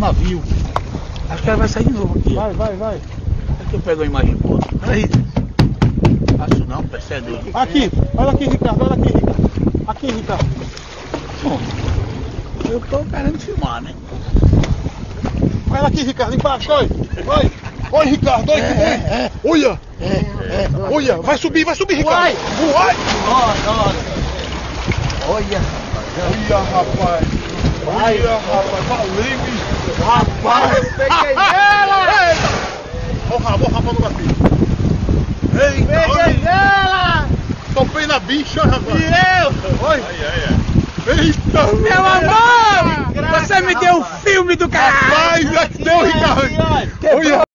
navio. Acho que ela vai sair de novo aqui. Vai. Aqui eu pego a imagem boa. Peraí. Faço não, percebe? Aqui, olha aqui, Ricardo, olha aqui, Ricardo. Aqui, Ricardo. Bom, eu tô querendo filmar, né? Olha aqui, Ricardo, embaixo, olha. Olha, Ricardo, olha que bom. Olha. Olha, vai subir, Ricardo. Vai. Olha. Olha, rapaz. Olha, rapaz. Valeu, bicho. Rapaz. Peguei ela! Olha o rabo no gatilho. Eita, Peguei ela! topei na bicha, rapaz. E eu? Olha. Eita, Meu amor! Você me deu o filme do caralho! rapaz, já que deu, Ricardo. Olha.